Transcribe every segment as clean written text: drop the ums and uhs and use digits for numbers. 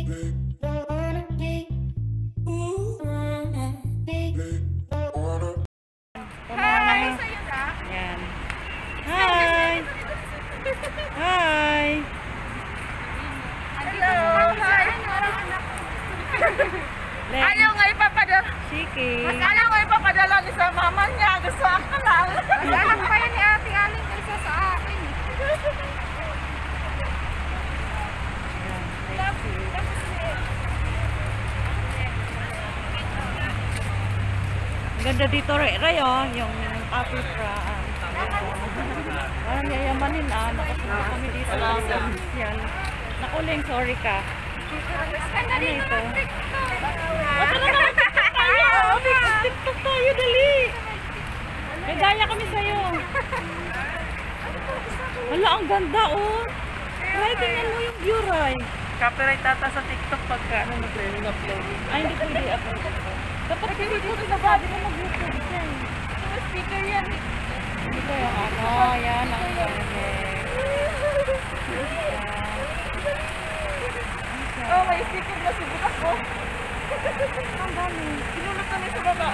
Hi! Ayan. Hi! Hi! Hello! Hi! Ayaw nga ipapadala. Chiki. Mas ayaw nga ipapadala ni sa mama niya. Gusto ako lang. Mas alam pa yan ni Ate Aling kaysa sa akin. Ang ganda dito, Ray, oh, yung coffee from. Parang yayamanin, nakasunod kami dito lang. Yan. Nakuling, sorry ka. Ano ito? TikTok tayo, dali! May gaya kami sa'yo. Wala, ang ganda, oh. Ray, tingnan mo yung view, Ray. Copyright tata sa TikTok pagka nag-training upload. Ay, hindi pwede upload. Dapat hindi ko sa body mo mag-YouTube siya. Speaker yan. Ito yung ano, yan ang Oh, may speaker na si bukas ko. ang dami. Sinulot kami sa baba.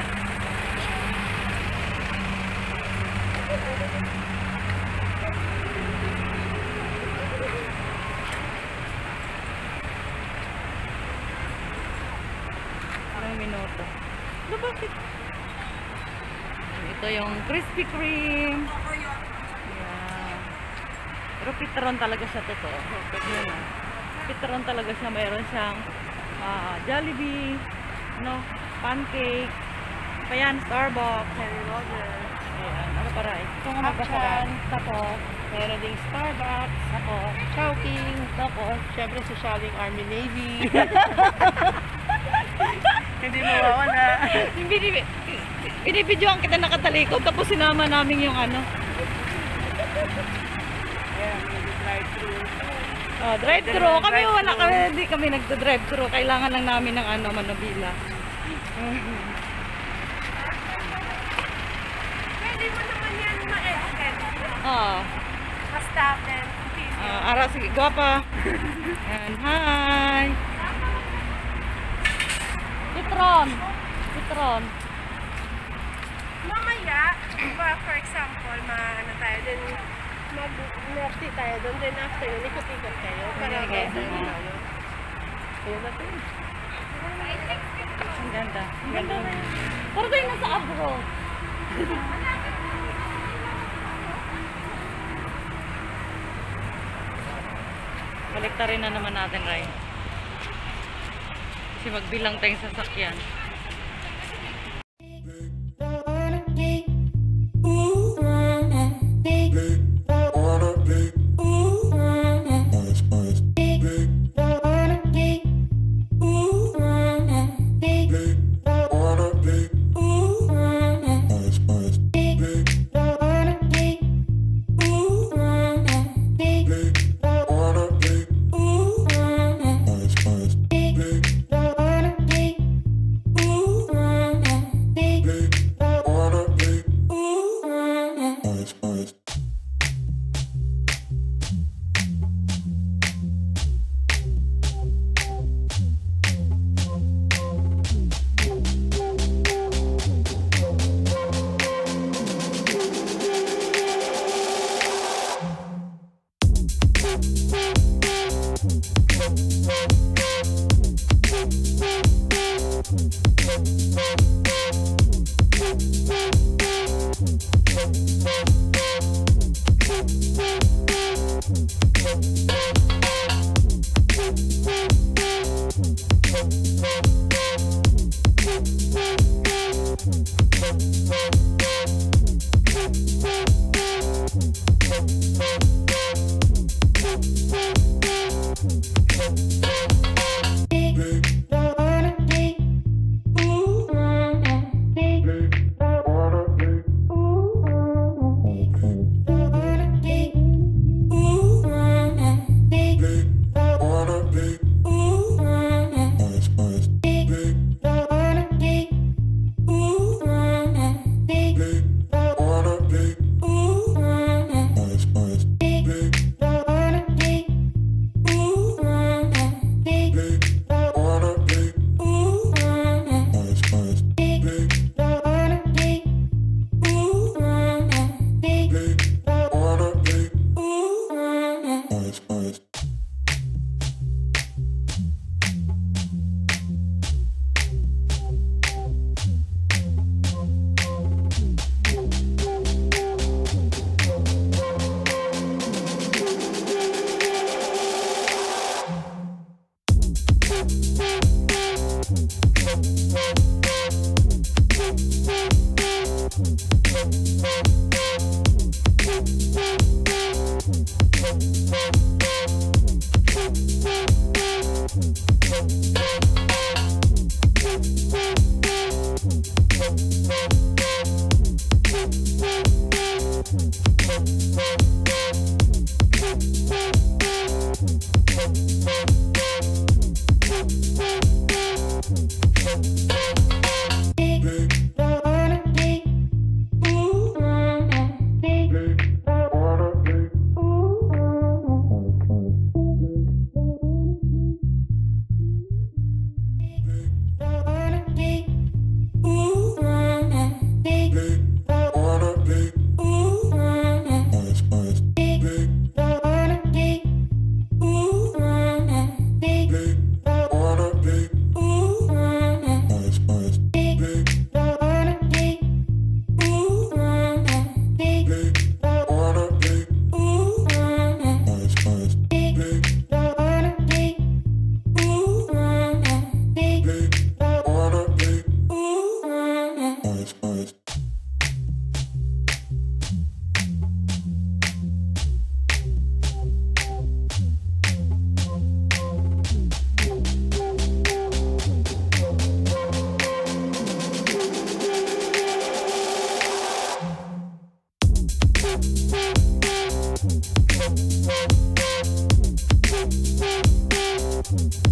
Anong minuto? Ano bakit? Ito yung Krispy Kreme. Yan. Pero pitron talaga siya totoo. Yan, ah. Pitron talaga siya. Mayroon siyang Jollibee, no, pancake, pa yan, Starbucks, Harry Roger. ayan, ano para ito nga magbasa. Action. Tapos, meron ding Starbucks. Tapos, Chowking. tapos, Siyempre, Socialing Army Navy. Hindi mawawala. binibidyoan kita nakatalikod, tapos sinama namin yung ano. Ayan, drive-thru. Oh, drive-thru. Kami wala kami, hindi kami nagdo-drive-thru. Kailangan lang namin ng ano, manubila. Pwede mo naman yan ma-edit. Oh. Ma-stop and Ara, sige, guwapa. Yan, hi. Citron. Citron. mamaya, diba, for example, ano tayo, then mag-nerty tayo doon, then after yun, ikot-ikot kayo. Para Okay. guys, ano. Ayun na tayo. Ang ganda. Ang ganda na yun. Parang tayo nasa abroad. Baliktarin na naman natin, Ray. Kasi magbilang tayong sasakyan. Ayan.